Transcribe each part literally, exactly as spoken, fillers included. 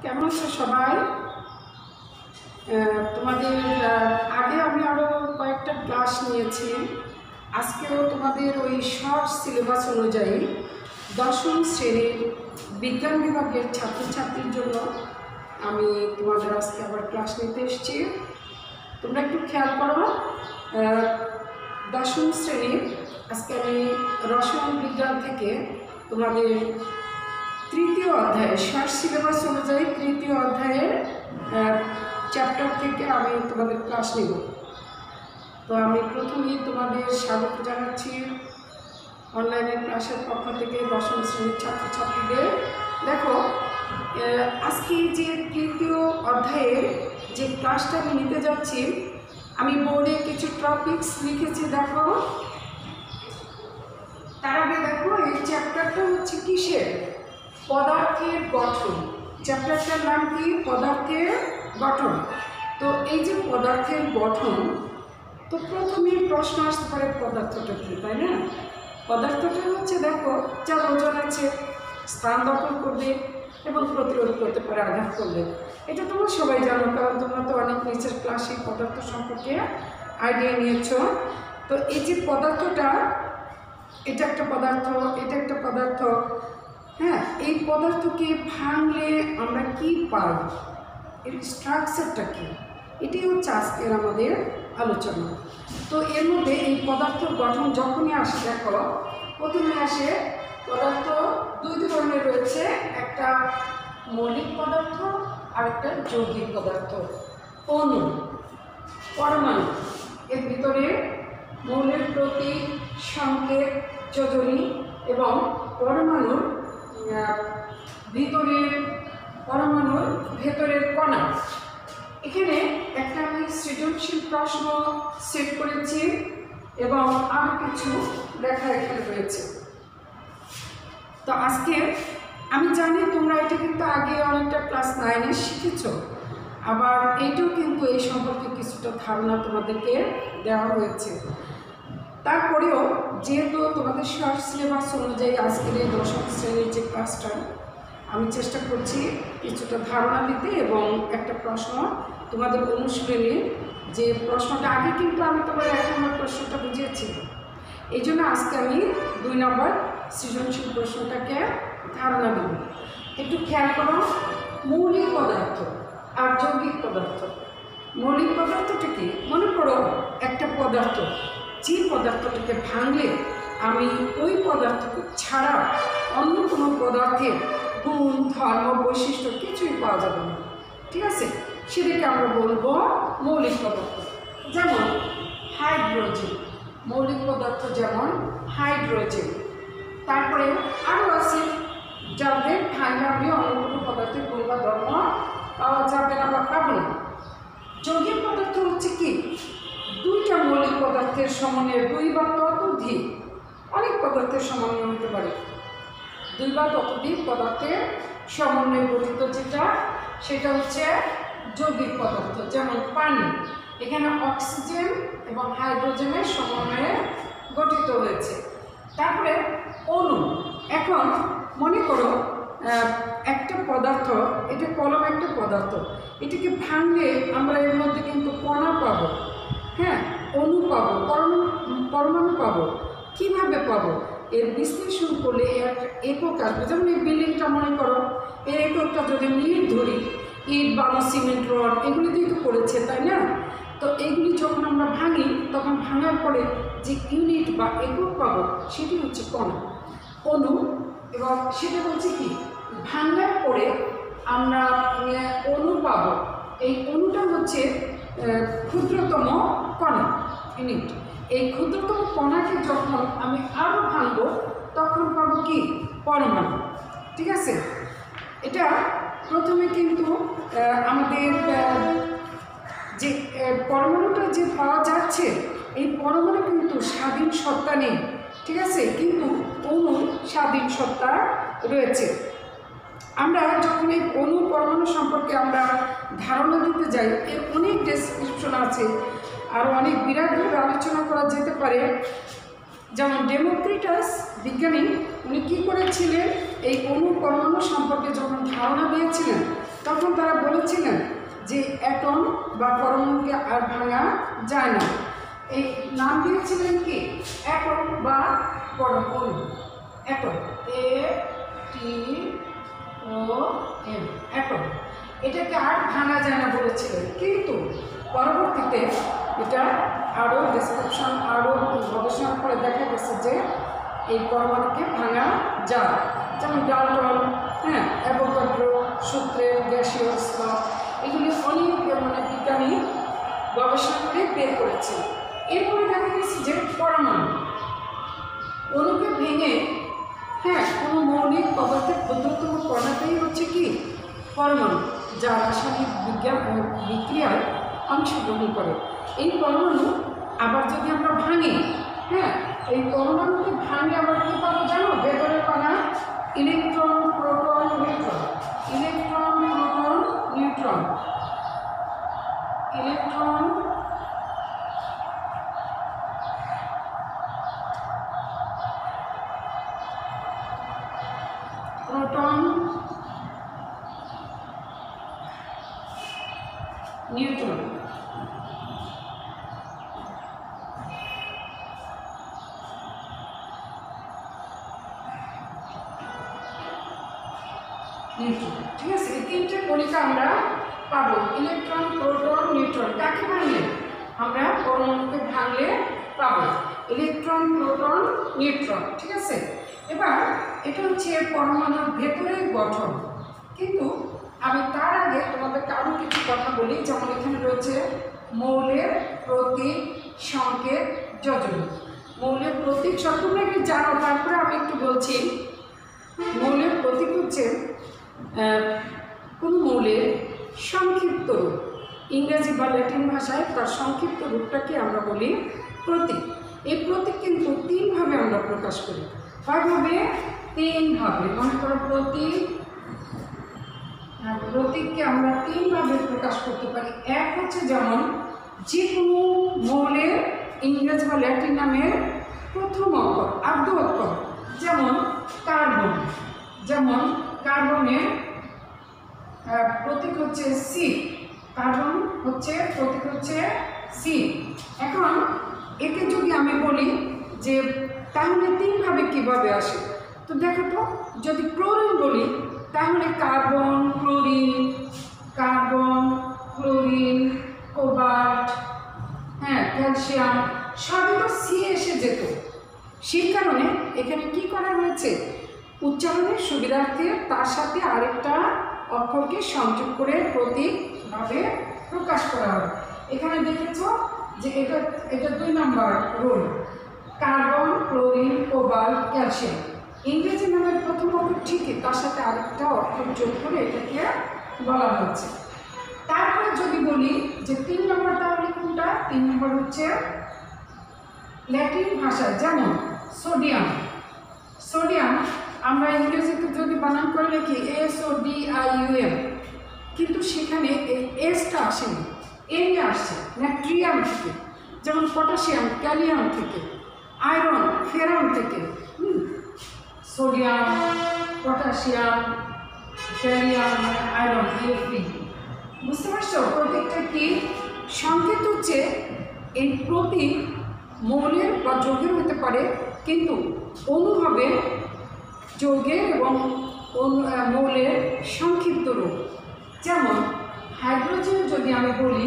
কেমন আছো সবাই? তোমাদের আগে আমি আরও কয়েকটা ক্লাস নিয়েছি। আজকেও তোমাদের ওই শর্ট সিলেবাস অনুযায়ী দশম শ্রেণীর বিজ্ঞান বিভাগের ছাত্রছাত্রীর জন্য আমি তোমাদের আজকে আবার ক্লাস নিতে এসেছি। তোমরা একটু খেয়াল করো, দশম শ্রেণীর আজকে আমি রসায়ন বিজ্ঞান থেকে তোমাদের তৃতীয় অধ্যায়ে শর্ট সিলেবাস অনুযায়ী তৃতীয় অধ্যায়ের চ্যাপ্টার থেকে আমি তোমাদের ক্লাস নেব। তো আমি প্রথমেই তোমাদের স্বাগত জানাচ্ছি অনলাইনের ক্লাসের পক্ষ থেকে দশম শ্রেণীর ছাত্রছাত্রীদের। দেখো, আজকে যে তৃতীয় অধ্যায়ের যে ক্লাসটা আমি নিতে যাচ্ছি, আমি বোর্ডে কিছু টপিকস লিখেছি। দেখো, তার আগে দেখো এই চ্যাপ্টারটা হচ্ছে কিসের? পদার্থের গঠন। চ্যাপ্টারটার নাম কি? পদার্থের গঠন। তো এই যে পদার্থের গঠন, তো প্রথমেই প্রশ্ন আসতে পারে পদার্থটা কি, তাই না? পদার্থটা হচ্ছে, দেখো, যার ওজন আছে, স্থান দখল করবে এবং প্রতিরোধ করতে পারে আঘাত করলে। এটা তোমরা সবাই জানো, কারণ তোমরা তো অনেক নিচের ক্লাসে পদার্থ সম্পর্কে আইডিয়া নিয়েছ। তো এই যে পদার্থটা, এটা একটা পদার্থ, এটা একটা পদার্থ। হ্যাঁ, এই পদার্থকে ভাঙলে আমরা কি পাই, এর স্ট্রাকচারটা কি, এটাই হচ্ছে আজকের আমাদের আলোচনা। তো এর মধ্যে এই পদার্থের গঠন যখনই আসে, দেখো প্রথমে আসে পদার্থ দুই ধরনের রয়েছে, একটা মৌলিক পদার্থ আর একটা যৌগিক পদার্থ। অণু, পরমাণু, এর ভিতরে মৌলের প্রতীক, সংকেত, যোজনী এবং পরমাণুর ভিতরের পরমাণুর ভেতরের কণা। এখানে একটা আমি সৃজনশীল প্রশ্ন সেট করেছি এবং আরও কিছু লেখা এখানে রয়েছে। তো আজকে আমি জানি তোমরা এটা কিন্তু আগে অনেকটা ক্লাস নাইনে শিখেছ, আবার এইটাও কিন্তু এই সম্পর্কে কিছুটা ধারণা তোমাদেরকে দেওয়া হয়েছে। তারপরেও যেহেতু তোমাদের শর্ট সিলেবাস অনুযায়ী আজকের এই দশম শ্রেণীর যে ক্লাসটা, আমি চেষ্টা করছি কিছুটা ধারণা দিতে এবং একটা প্রশ্ন তোমাদের অনুশীলনী, যে প্রশ্নটা আগে কিন্তু আমি তোমার এক নম্বর প্রশ্নটা বুঝিয়েছি, এই জন্য আজকে আমি দুই নম্বর সৃজনশীল প্রশ্নটাকে ধারণা দেব। একটু খেয়াল করো, মৌলিক পদার্থ আর যৌগিক পদার্থ। মৌলিক পদার্থটা কি? মনে করো একটা পদার্থ, যে পদার্থটাকে ভাঙলে আমি ওই পদার্থ ছাড়া অন্য কোনো পদার্থের গুণ, ধর্ম, বৈশিষ্ট্য কিছুই পাওয়া যাবে না, ঠিক আছে? সেটাকে আমরা বলবো মৌলিক পদার্থ। যেমন হাইড্রোজেন, মৌলিক পদার্থ যেমন হাইড্রোজেন। তারপরে আরও আছে যাদের ভাঙলে আমি অন্য কোনো পদার্থের গুণ বা ধর্ম পাওয়া যাবে না বা পাবো না। যৌগিক পদার্থ হচ্ছে কি? দুইটা মৌলিক পদার্থের সমন্বয়ে, দুই বা ততোধিক, অনেক পদার্থের সমন্বয় হতে পারে, দুই বা ততোধিক পদার্থের সমন্বয়ে গঠিত যেটা, সেটা হচ্ছে যৌগিক পদার্থ। যেমন পানি, এখানে অক্সিজেন এবং হাইড্রোজেনের সমন্বয়ে গঠিত হয়েছে। তারপরে অণু, এখন মনে করো একটা পদার্থ, এটা কলম একটা পদার্থ, এটাকে ভাঙলে আমরা এর মধ্যে কিন্তু কণা পাবো, হ্যাঁ, অণু পাবো, পরমাণু পাবো। কীভাবে পাবো? এর বিশ্লেষণ করলে একটা একক আসবে। যেমন এই বিল্ডিংটা মনে করো, এর এককটা যদি মিনিট ধরি, ইট, বালু, সিমেন্ট, রড, এগুলি দিয়ে তো করেছে, তাই না? তো এগুলি যখন আমরা ভাঙি, তখন ভাঙার পরে যে ইউনিট বা একক পাবো, সেটি হচ্ছে কণা, অণু। এবং সেটা হচ্ছে কি, ভাঙার পরে আমরা অণু পাবো। এই অণুটা হচ্ছে ক্ষুদ্রতম কণা, ইউনিট। এই ক্ষুদ্রতম কণাকে যখন আমি আরও ভাঙবো, তখন পাবো কি? পরমাণু, ঠিক আছে? এটা প্রথমে কিন্তু আমাদের যে পরমাণুটা যে পাওয়া যাচ্ছে, এই পরমাণু কিন্তু স্বাধীন সত্তা নেই, ঠিক আছে? কিন্তু অণু স্বাধীন সত্তা রয়েছে। আমরা যখন এই অণু পরমাণু সম্পর্কে আমরা ধারণা দিতে যাই, এর অনেক ডেসক্রিপশন আছে, আর অনেক বিরাটভাবে আলোচনা করা যেতে পারে। যেমন ডেমোক্রিটাস বিজ্ঞানী, উনি কী করেছিলেন, এই অণু পরমাণু সম্পর্কে যখন ধারণা দিয়েছিলেন, তখন তারা বলেছিলেন যে অ্যাটম বা পরমাণুকে আর ভাঙা যায় না। এই নাম দিয়েছিলেন কি অ্যাটম বা পরমাণু, atom, A T O M, atom. এটাকে আর ভাঙা যায় না বলেছিলেন, কিন্তু পরবর্তীতে এটা আরও ডিসক্রিপশন আরও গবেষণা করে দেখা গেছে যে এই পরমাণুকে ভাঙা যায়। যেমন ডাল্টন, হ্যাঁ, অ্যাভোগাড্রো সূত্রের গ্যাসীয় স্তর, এগুলি অনেক মানে বিজ্ঞানী গবেষণা করে বের করেছে। এরপরে দেখা গেছে যে পরমাণু অণুকে ভেঙে, হ্যাঁ, কোনো মৌলিক পদার্থের ক্ষুদ্রতম কণাটাই হচ্ছে কি পরমাণু, যা রাসায়নিক বিজ্ঞান বিক্রিয়ায় অংশগ্রহণ করে। এই পরমাণু আবার যদি আমরা ভাঙি, হ্যাঁ, এই পরমাণুকে ভাঙে আবার কী পাবো জানো? ভেতরের কণা electron, proton, neutron, electron, proton, neutron, electron, proton, neutron. ঠিক আছে, এই তিনটে কণিকা আমরা পাবো, ইলেকট্রন, প্রোটন, নিউট্রন। কাকে ভাঙলে? আমরা পরমাণুকে ভাঙলে পাবো ইলেকট্রন, প্রোটন, নিউট্রন। ঠিক আছে, এবার এটা হচ্ছে পরমাণুর ভেতরের গঠন। কিন্তু আমি তার আগে তোমাদেরকে আরও কিছু কথা বলি। যেমন এখানে রয়েছে মৌলের প্রতীক, সংকেত, যোজনী। মৌলের প্রতীক সব তোমরা একটু জানো, তারপরে আমি একটু বলছি। মৌলের প্রতীক হচ্ছে কোন মৌলের সংক্ষিপ্ত রূপ, ইংরেজি বা ল্যাটিন ভাষায় তার সংক্ষিপ্ত রূপটাকে আমরা বলি প্রতীক। এই প্রতীক কিন্তু তিনভাবে আমরা প্রকাশ করি। কয়ভাবে? তিনভাবে। মনে করো প্রতীক, প্রতীককে আমরা তিনভাবে প্রকাশ করতে পারি। এক হচ্ছে যেমন যে কোনো মৌলের ইংরেজি বা ল্যাটিন নামের প্রথম অক্ষর, আদ্য অক্ষর, যেমন কার্বন, যেমন কার্বনের প্রতীক হচ্ছে সি, কার্বন হচ্ছে প্রতীক হচ্ছে সি। এখন একে যদি আমি বলি যে তাহলে তিনভাবে কিভাবে আসে, তো দেখো তো, যদি ক্লোরিন বলি তাহলে carbon, chlorine, carbon, chlorine, cobalt, হ্যাঁ, ক্যালসিয়াম, সবই তো সি এসে যেত। সেই কারণে এখানে কি করা হয়েছে, উচ্চারণের সুবিধার্থে তার সাথে আরেকটা অক্ষরকে সংযোগ করে প্রতীকভাবে প্রকাশ করা হয়। এখানে দেখেছ যে এটা এটা দুই number rule, carbon, chlorine, cobalt, calcium. ইংরেজি নামের প্রথম অক্ষর ঠিকই, তার সাথে আরেকটা অক্ষর যোগ করে এটাকে বলা হচ্ছে। তারপরে যদি বলি যে তিন নম্বর, তাহলে কোনটা? তিন নম্বর হচ্ছে ল্যাটিন ভাষায়, যেমন সোডিয়াম। সোডিয়াম আমরা ইংরেজিতে যদি বানান করে লিখি S O D I U M, কিন্তু সেখানে এই এসটা আসেনি, এম আসছে নাইট্রিয়াম থেকে, যেমন পটাশিয়াম ক্যালিয়াম থেকে, আয়রন ফেরাম থেকে। সোডিয়াম, পটাশিয়াম, ক্যালিয়াম, আয়রন, এফি। বুঝতে পারছো প্রতীকটা কি? সংকেত হচ্ছে এই প্রতীক মৌলের বা যৌগের হতে পারে, কিন্তু অণু হবে যৌগের এবং মৌলের সংক্ষিপ্ত রূপ। যেমন হাইড্রোজেন যদি আমি বলি,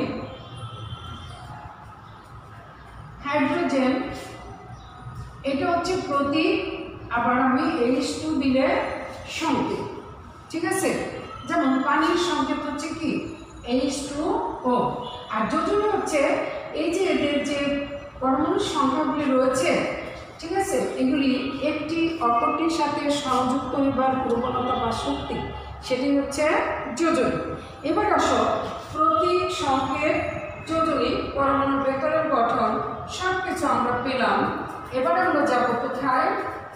হাইড্রোজেন এটা হচ্ছে প্রতীক, আবার আমি এইচ টু দিলে সংকেত। ঠিক আছে, যেমন পানির সংকেত হচ্ছে কি এইচ টু ও। আর যোজনী হচ্ছে এই যে এদের যে পরমাণুর সংখ্যাগুলি রয়েছে, ঠিক আছে, এগুলি একটি অপরটির সাথে সংযুক্ত হইবার প্রবণতা বা শক্তি, সেটি হচ্ছে যোজনী। এবার আসো প্রতীক, সংকেত, যোজনী, পরমাণুর ভেতরের গঠন সব কিছু আমরা পেলাম। এবার আমরা যাবো কোথায়?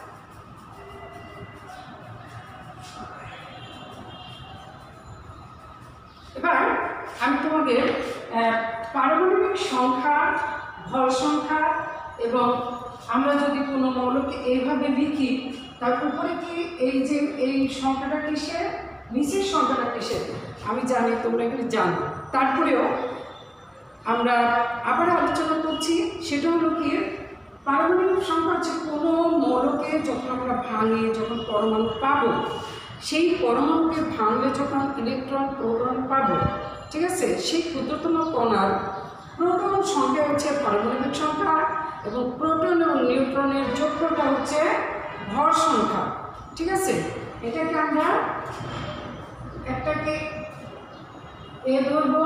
এবার আমি তোমাদের পারমাণবিক সংখ্যা, ভর সংখ্যা, এবং আমরা যদি কোনো মৌলকে এইভাবে লিখি তার উপরে কি এই যে এই সংখ্যাটা কিসের, নিচের সংখ্যাটা কিসের আমি জানি, তোমরা এখানে জানো। তারপরেও আমরা আবার আলোচনা করছি, সেটা হলো কি পারমাণবিক সংখ্যা হচ্ছে কোনো মৌলকে যখন আমরা ভাঙি, যখন পরমাণু পাবো, সেই পরমাণুকে ভাঙলে যখন ইলেকট্রন প্রোটন পাবো, ঠিক আছে, সেই ক্ষুদ্রতম কণার প্রোটন সংখ্যা হচ্ছে পারমাণবিক সংখ্যা, এবং প্রোটন এবং নিউট্রনের যোগফলটা হচ্ছে ভর সংখ্যা। ঠিক আছে, এটাকে আমরা একটাকে এ ধরবো,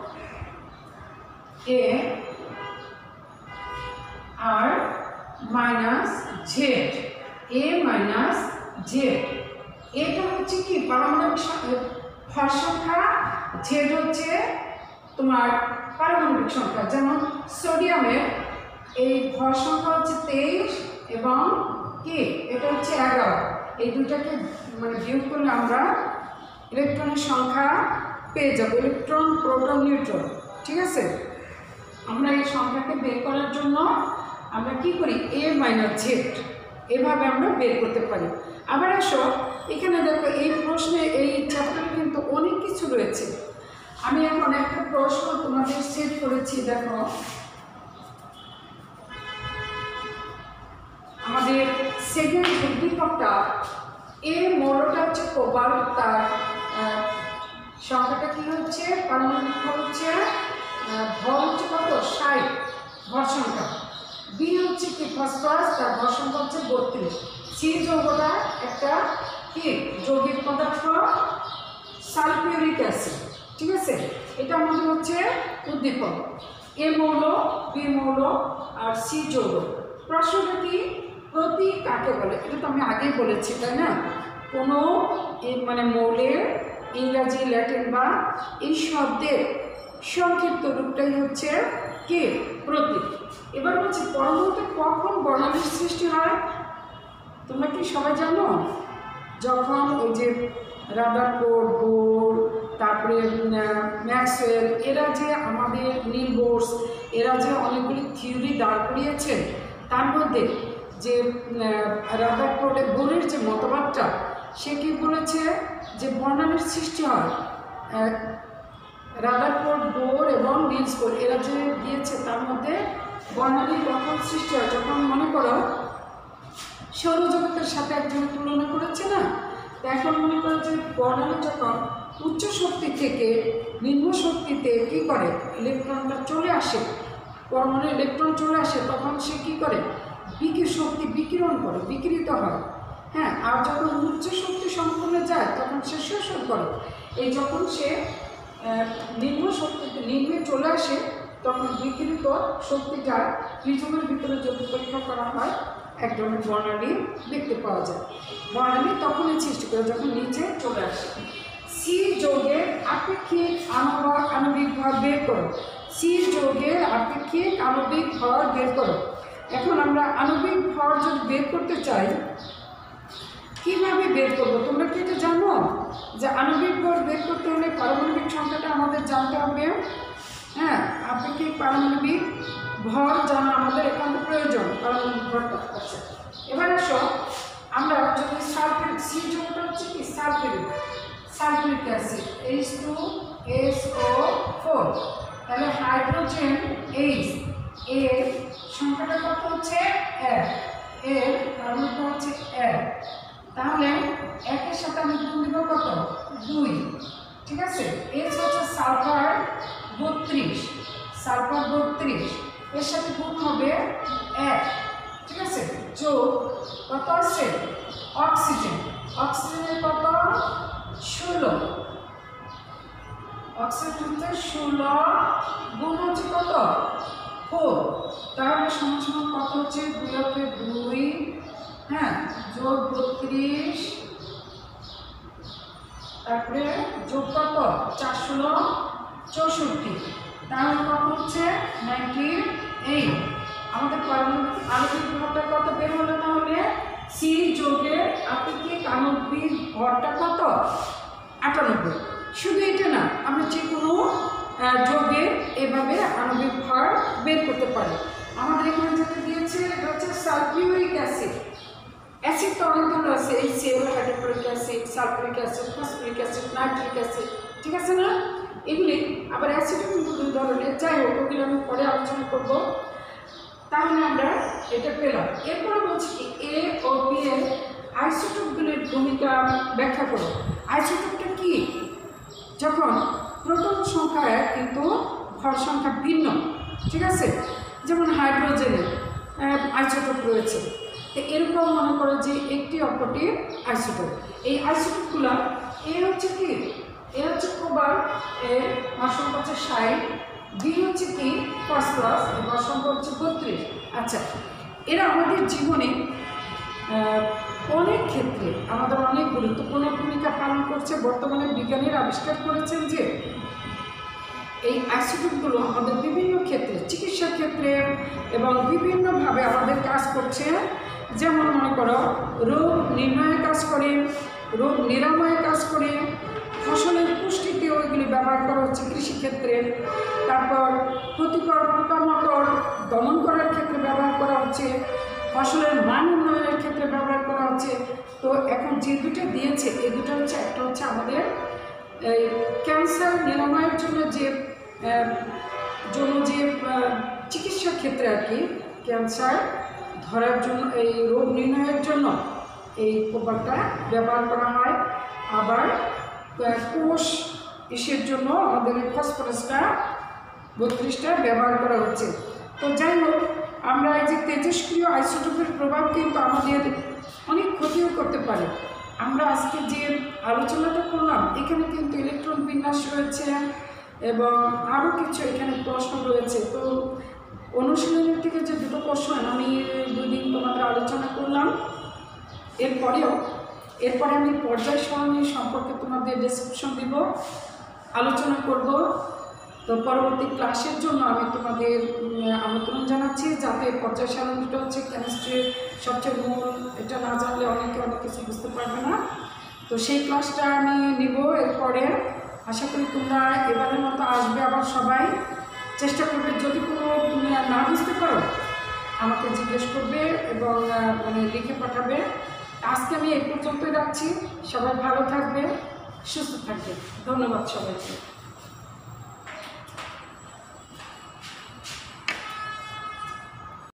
এ আর minus Z, A minus Z, এটা হচ্ছে কি পারমাণবিক ভর সংখ্যা, জেড হচ্ছে তোমার পারমাণবিক সংখ্যা। যেমন সোডিয়ামের এই ভর সংখ্যা হচ্ছে তেইশ এবং কি এটা হচ্ছে এগারো, এই দুটাকে মানে বিয়োগ করলে আমরা ইলেকট্রনের সংখ্যা পেয়ে যাবো, ইলেকট্রন প্রোটন নিউট্রন। ঠিক আছে, আমরা এই সংখ্যাকে বের করার জন্য আমরা কি করি, এ মাইনাস জেড, এভাবে আমরা বের করতে পারি। আবার আসো এখানে দেখো, এই প্রশ্নে এই চ্যাপ্টারে কিন্তু অনেক কিছু রয়েছে। আমি এখন একটা প্রশ্ন তোমাদের সেট করেছি, দেখো আমাদের সেকেন্ড উদ্দীপকটা এ মৌলটা হচ্ছে কোবাল্ট, তার সংখ্যাটা কি হচ্ছে, পারমাণবিক ভর হচ্ছে ভর হচ্ছে কত, ষাট ভর সংখ্যা। বি হচ্ছে কি ফসফরাস, তার ভর সংখ্যা হচ্ছে বত্রিশ। সি যৌগটা একটা কি যৌগিক পদার্থ, সালফিউরিক অ্যাসিড। ঠিক আছে, এটা আমাদের হচ্ছে উদ্দীপক। এ মৌল, বি মৌল আর সি যৌগ। প্রশ্নটা কি, প্রতীক কাকে বলে, এটা তো আমি আগেই বলেছি, তাই না? কোনো মানে মৌলের ইংরাজি, ল্যাটিন বা এই শব্দের সংক্ষিপ্ত রূপটাই হচ্ছে কি প্রতীক। এবার হচ্ছে পরমাণুতে কখন বর্ণালীর সৃষ্টি হয়, তোমরা কি সবাই জানো? যখন ওই যে রাদারফোর্ড, বোর, তারপরে ম্যাক্সওয়েল, এরা যে আমাদের নীল বোর্স, এরা যে অনেকগুলি থিওরি দাঁড় করিয়েছে, তার মধ্যে যে রাদারফোর্ডের বোরের যে মতবাদটা, সে কি বলেছে যে বর্ণালীর সৃষ্টি হয়। রাদারফোর্ড, বোর এবং নিলস বোর এরা যে দিয়েছে, তার মধ্যে বর্ণালী কখন সৃষ্টি হয়, যখন মনে করো সৌরজগতের সাথে একজন তুলনা করেছে না, এখন মনে করো যে বর্ণালী যখন উচ্চ শক্তি থেকে নিম্ন শক্তিতে কী করে, ইলেকট্রনটা চলে আসে, পরমাণু ইলেকট্রন চলে আসে, তখন সে কী করে, বিকি শক্তি বিকিরণ করে, বিকিরিত হয়। হ্যাঁ, আর যখন উচ্চ শক্তি সম্পন্ন যায় তখন সে শোষণ করে। এই যখন সে নিম্ন শক্তিতে নিম্নে চলে আসে, তখন বিকিরিত শক্তিটা প্রিজমের ভিতরে যদি পরীক্ষা করা হয়, এক ধরনের বর্ণালী দেখতে পাওয়া যায়। বর্ণালী তখনই সৃষ্টি করে যখন নিচে চলে আসে। সি যৌগের আপেক্ষিক আণবিক ভর বের করো, সি যৌগের আপেক্ষিক আণবিক ভর বের করো। এখন আমরা আণবিক ভর যদি বের করতে চাই, কিভাবে বের করবো? তোমরা কি এটা জানো যে আণবিক ভর বের করতে হলে পারমাণবিক সংখ্যাটা আমাদের জানতে হবে। হ্যাঁ, আপেক্ষিক পারমাণবিক ভর জানা আমাদের একান্ত প্রয়োজন, পারমাণবিক ভরটা আছে। এবার আসো আমরা যদি সালফিউরিক, সি যৌগটা হচ্ছে কি sulphuric, sulphuric acid H two S O four, তাহলে হাইড্রোজেন এইচ, এর সংখ্যাটা কত হচ্ছে এক, এর পারমাণবিক ভর হচ্ছে এক, তাহলে একের সাথে আমি গুণ দিব কত, দুই। ঠিক আছে, এইচ হচ্ছে সালফার বত্রিশ, সালফার বত্রিশ, এর সাথে গুণ হবে এক। ঠিক আছে, যোগ কত আছে, অক্সিজেন, অক্সিজেনের কত, ষোলো, অক্সিজেন হচ্ছে ষোলো, গুণ হচ্ছে কত, ফোর, তাহলে সমান সমান কত হচ্ছে, দুই অক্ষে দুই, হ্যাঁ, যোগ বত্রিশ, তারপরে যোগ কত, চার ষোলো চৌষট্টি, তাহলে কত হচ্ছে নাইনটি এইট। আমাদের পারমাণবিক আণবিক ভরটা কত বের হলো, তাহলে সি যোগের আপেক্ষিক আণবিক ভরটা কত, আটানব্বই। শুধু এটা না, আমরা যে কোনো যোগের এভাবে আণবিক ভর বের করতে পারি। আমাদের এখানে যেটা দিয়েছে এটা হচ্ছে সালফিউরিক অ্যাসিড, অ্যাসিড তো অনেক ধরনের আছে, এই cell, hydrochloric acid, sulphuric acid, phosphoric acid, nitric acid, ঠিক আছে না? এগুলি আবার অ্যাসিডও কিন্তু দুই ধরনের। যাই হোক, ওগুলো আমি পরে আলোচনা করবো। তাহলে আমরা এটা পেলাম। এরপরে বলছি কি, এ ও বি এর আইসোটোপগুলির ভূমিকা ব্যাখ্যা করো। আইসোটোপটা কি? যখন প্রোটন সংখ্যা এক কিন্তু ভর সংখ্যা ভিন্ন, ঠিক আছে? যেমন হাইড্রোজেনের আইসোটোপ রয়েছে, তো এরকম মনে করো যে একটি অপরটির আইসোটোপ। এই আইসোটোপগুলো এ হচ্ছে কি, এ হচ্ছে কোবার, এর ভর সংখ্যা হচ্ছে ষাট, বি হচ্ছে কি ফসফরাস, এর ভর সংখ্যা হচ্ছে বত্রিশ। আচ্ছা, এরা আমাদের জীবনে অনেক ক্ষেত্রে আমাদের অনেক গুরুত্বপূর্ণ ভূমিকা পালন করছে। বর্তমানে বিজ্ঞানীরা আবিষ্কার করেছেন যে এই আইসোটোপগুলো আমাদের বিভিন্ন ক্ষেত্রে, চিকিৎসা ক্ষেত্রে এবং বিভিন্নভাবে আমাদের কাজ করছে। যেমন মনে করো রোগ নির্ণয়ে কাজ করে, রোগ নিরাময়ে কাজ করে, ফসলের পুষ্টিতেও এগুলি ব্যবহার করা হচ্ছে কৃষিক্ষেত্রে। তারপর ক্ষতিকর পোকামাকড় দমন করার ক্ষেত্রে ব্যবহার করা হচ্ছে, ফসলের মান উন্নয়নের ক্ষেত্রে ব্যবহার করা হচ্ছে। তো এখন যে দুটো দিয়েছে, এই দুটো হচ্ছে, একটা হচ্ছে আমাদের এই ক্যান্সার নিরাময়ের জন্য যে জন্য যে চিকিৎসা ক্ষেত্রে আর কি, ক্যান্সার ধরার জন্য, এই রোগ নির্ণয়ের জন্য এই কোবারটা ব্যবহার করা হয়। আবার কোষ ইসের জন্য আমাদের এই ফসফরাসটা বত্রিশটা ব্যবহার করা হচ্ছে। তো যাই হোক, আমরা এই যে তেজস্ক্রিয় আইসোটোপের প্রভাব কিন্তু আমাদের অনেক ক্ষতিও করতে পারে। আমরা আজকে যে আলোচনাটা করলাম, এখানে কিন্তু ইলেকট্রন বিন্যাস রয়েছে এবং আরও কিছু এখানে প্রশ্ন রয়েছে। তো অনুশীলনের থেকে যে দুটো কোশ্চেন আমি দুই দিন তোমাদের আলোচনা করলাম, এরপরেও এরপরে আমি পর্যায় সারণী সম্পর্কে তোমাদের ডেসক্রিপশন দিব, আলোচনা করব। তো পরবর্তী ক্লাসের জন্য আমি তোমাদের আমন্ত্রণ জানাচ্ছি, যাতে পর্যায় সারণীটা হচ্ছে কেমিস্ট্রির সবচেয়ে মূল, এটা না জানলে অনেকে অনেক কিছু বুঝতে পারবে না। তো সেই ক্লাসটা আমি নিব এরপরে। আশা করি তোমরা এবারের মতো আসবে আবার সবাই, চেষ্টা করবে। যদি কোনো না বুঝতে পারো আমাকে জিজ্ঞেস করবে এবং মানে লিখে পাঠাবে। আজকে আমি এই পর্যন্তই রাখছি। সবাই ভালো থাকবে, সুস্থ থাকবে। ধন্যবাদ সবাইকে।